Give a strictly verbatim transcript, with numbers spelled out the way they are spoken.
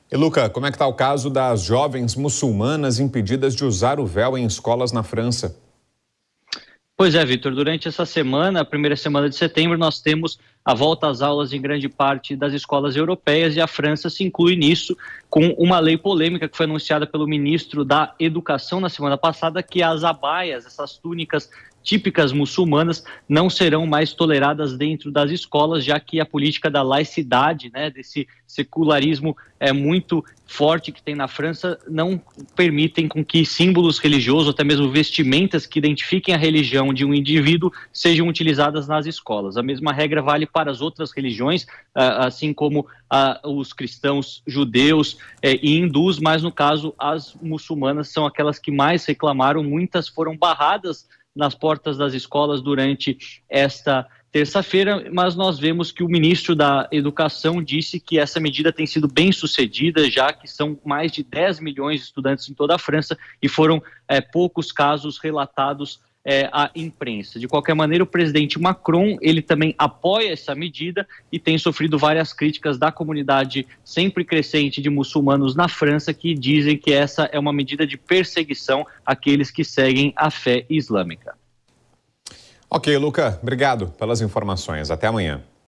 E Luca, como é que está o caso das jovens muçulmanas impedidas de usar o véu em escolas na França? Pois é, Vitor, durante essa semana, a primeira semana de setembro, nós temos a volta às aulas em grande parte das escolas europeias e a França se inclui nisso com uma lei polêmica que foi anunciada pelo ministro da Educação na semana passada, que as abaias, essas túnicas típicas muçulmanas, não serão mais toleradas dentro das escolas, já que a política da laicidade, né, desse secularismo é muito forte que tem na França, não permitem com que símbolos religiosos, até mesmo vestimentas que identifiquem a religião de um indivíduo, sejam utilizadas nas escolas. A mesma regra vale para as outras religiões, assim como os cristãos, judeus e hindus, mas no caso as muçulmanas são aquelas que mais reclamaram, muitas foram barradas nas portas das escolas durante esta terça-feira, mas nós vemos que o ministro da Educação disse que essa medida tem sido bem sucedida, já que são mais de dez milhões de estudantes em toda a França e foram é, poucos casos relatados é, à imprensa. De qualquer maneira, o presidente Macron, ele também apoia essa medida e tem sofrido várias críticas da comunidade sempre crescente de muçulmanos na França, que dizem que essa é uma medida de perseguição àqueles que seguem a fé islâmica. Ok, Luca, obrigado pelas informações. Até amanhã.